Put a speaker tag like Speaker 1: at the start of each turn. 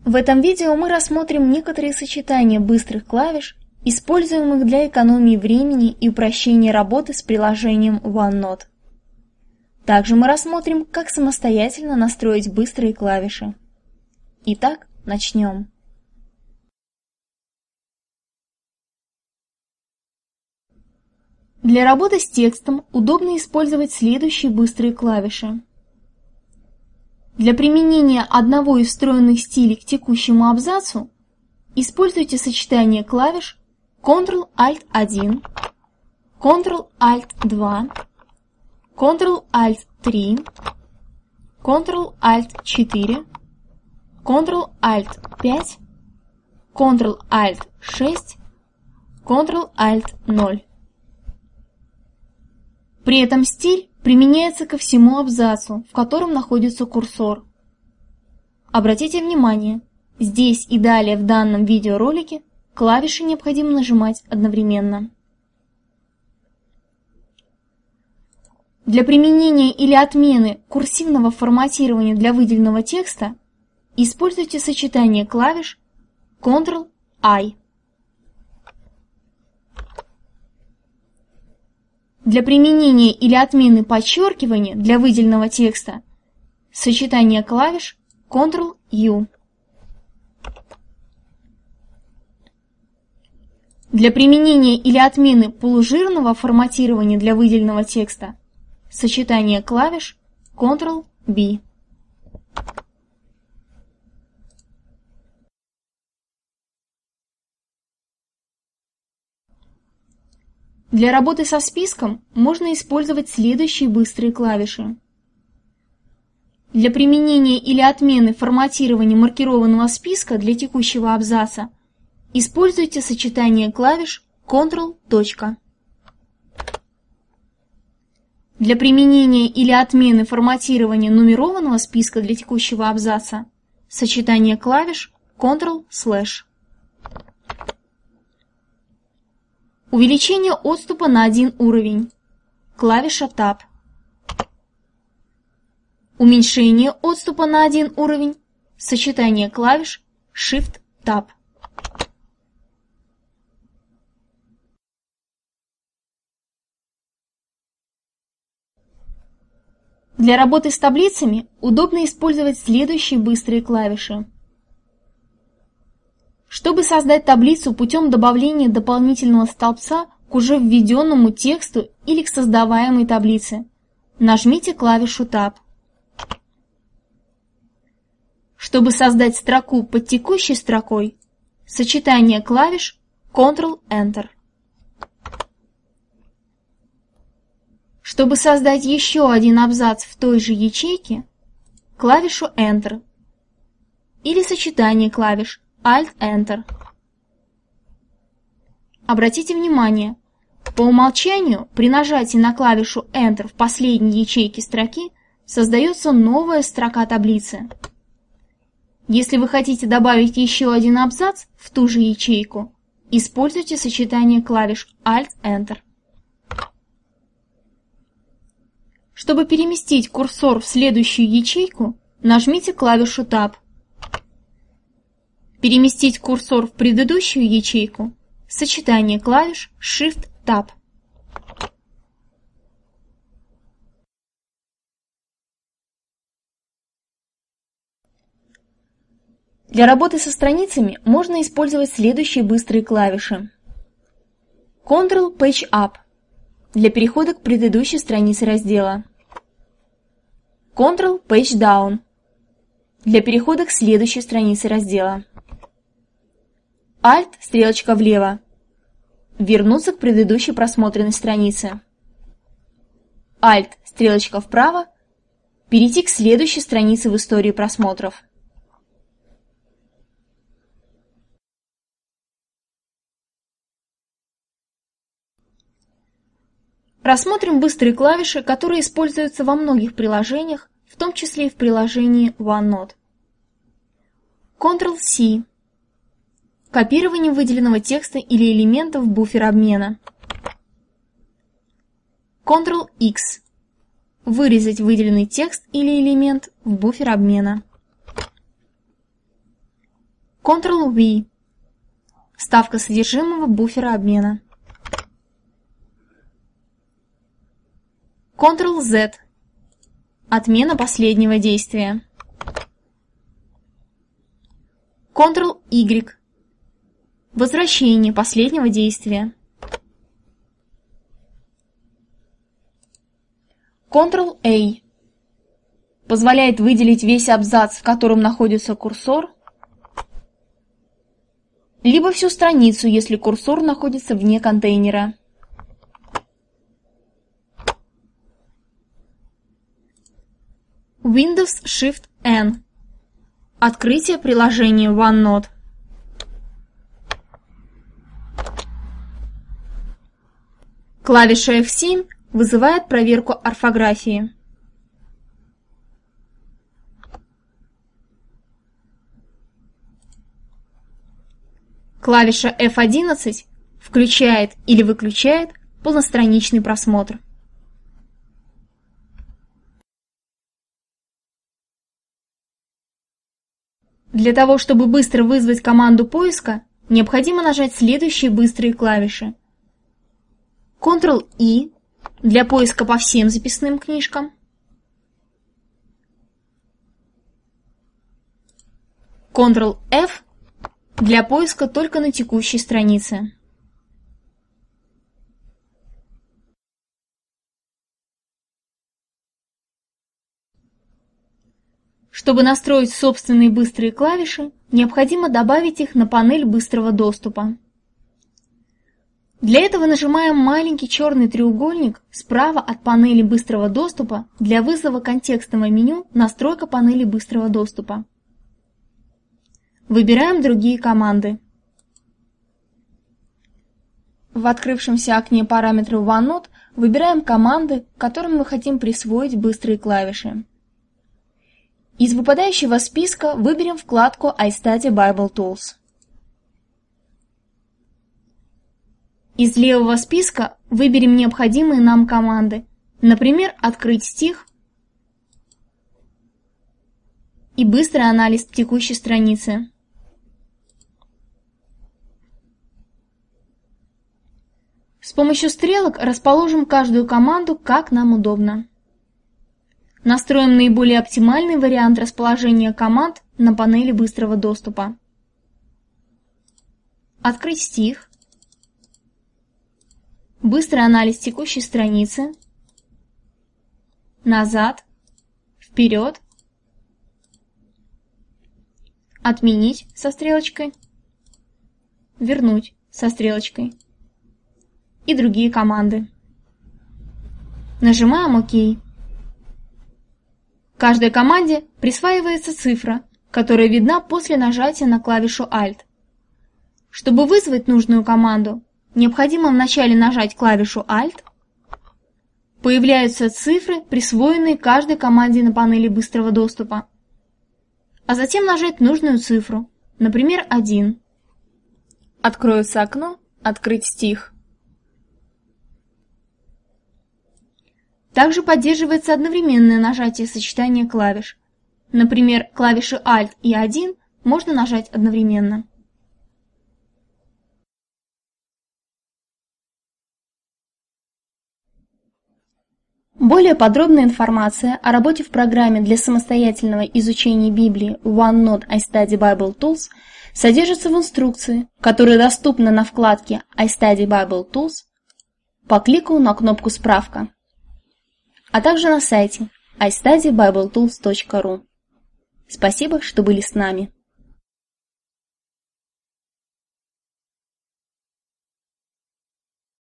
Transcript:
Speaker 1: В этом видео мы рассмотрим некоторые сочетания быстрых клавиш, используемых для экономии времени и упрощения работы с приложением OneNote. Также мы рассмотрим, как самостоятельно настроить быстрые клавиши. Итак, начнем. Для работы с текстом удобно использовать следующие быстрые клавиши. Для применения одного из встроенных стилей к текущему абзацу используйте сочетание клавиш Ctrl-Alt-1, Ctrl-Alt-2, Ctrl-Alt-3, Ctrl-Alt-4, Ctrl-Alt-5, Ctrl-Alt-6, Ctrl-Alt-0. При этом стиль применяется ко всему абзацу, в котором находится курсор. Обратите внимание, здесь и далее в данном видеоролике клавиши необходимо нажимать одновременно. Для применения или отмены курсивного форматирования для выделенного текста используйте сочетание клавиш Ctrl-I. Для применения или отмены подчеркивания для выделенного текста сочетание клавиш Ctrl-U. Для применения или отмены полужирного форматирования для выделенного текста сочетание клавиш Ctrl-B. Для работы со списком можно использовать следующие быстрые клавиши. Для применения или отмены форматирования маркированного списка для текущего абзаца используйте сочетание клавиш Ctrl. Для применения или отмены форматирования нумерованного списка для текущего абзаца сочетание клавиш Ctrl/. Увеличение отступа на один уровень. Клавиша Tab. Уменьшение отступа на один уровень. Сочетание клавиш Shift-Tab. Для работы с таблицами удобно использовать следующие быстрые клавиши. Чтобы создать таблицу путем добавления дополнительного столбца к уже введенному тексту или к создаваемой таблице, нажмите клавишу Tab. Чтобы создать строку под текущей строкой, сочетание клавиш Ctrl-Enter. Чтобы создать еще один абзац в той же ячейке, клавишу Enter или сочетание клавиш Alt-Enter. Обратите внимание, по умолчанию при нажатии на клавишу Enter в последней ячейке строки создается новая строка таблицы. Если вы хотите добавить еще один абзац в ту же ячейку, используйте сочетание клавиш Alt-Enter. Чтобы переместить курсор в следующую ячейку, нажмите клавишу Tab. Переместить курсор в предыдущую ячейку – сочетание клавиш Shift-Tab. Для работы со страницами можно использовать следующие быстрые клавиши. Ctrl-Page Up для перехода к предыдущей странице раздела. Ctrl-Page Down для перехода к следующей странице раздела. Alt, стрелочка влево. Вернуться к предыдущей просмотренной странице. Alt, стрелочка вправо. Перейти к следующей странице в истории просмотров. Рассмотрим быстрые клавиши, которые используются во многих приложениях, в том числе и в приложении OneNote. Ctrl-C. Копирование выделенного текста или элемента в буфер обмена. Ctrl-X. Вырезать выделенный текст или элемент в буфер обмена. Ctrl-V – вставка содержимого буфера обмена. Ctrl-Z – отмена последнего действия. Ctrl-Y – возвращение последнего действия. Ctrl-A – позволяет выделить весь абзац, в котором находится курсор, либо всю страницу, если курсор находится вне контейнера. Windows Shift-N – открытие приложения OneNote. Клавиша F7 вызывает проверку орфографии. Клавиша F11 включает или выключает полностраничный просмотр. Для того, чтобы быстро вызвать команду поиска, необходимо нажать следующие быстрые клавиши. Ctrl-I для поиска по всем записным книжкам. Ctrl-F для поиска только на текущей странице. Чтобы настроить собственные быстрые клавиши, необходимо добавить их на панель быстрого доступа. Для этого нажимаем маленький черный треугольник справа от панели быстрого доступа для вызова контекстного меню «Настройка панели быстрого доступа». Выбираем другие команды. В открывшемся окне параметров OneNote выбираем команды, которым мы хотим присвоить быстрые клавиши. Из выпадающего списка выберем вкладку iStudy Bible Tools. Из левого списка выберем необходимые нам команды, например, «Открыть стих» и «Быстрый анализ текущей страницы». С помощью стрелок расположим каждую команду, как нам удобно. Настроим наиболее оптимальный вариант расположения команд на панели быстрого доступа. Открыть стих. Быстрый анализ текущей страницы. Назад. Вперед. Отменить со стрелочкой. Вернуть со стрелочкой. И другие команды. Нажимаем ОК. Каждой команде присваивается цифра, которая видна после нажатия на клавишу Alt. Чтобы вызвать нужную команду, необходимо вначале нажать клавишу Alt. Появляются цифры, присвоенные каждой команде на панели быстрого доступа. А затем нажать нужную цифру, например, 1. Откроется окно «Открыть стих». Также поддерживается одновременное нажатие сочетания клавиш. Например, клавиши Alt и 1 можно нажать одновременно. Более подробная информация о работе в программе для самостоятельного изучения Библии OneNote iStudy Bible Tools содержится в инструкции, которая доступна на вкладке iStudy Bible Tools по клику на кнопку «Справка», а также на сайте istudybibletools.ru. Спасибо, что были с нами.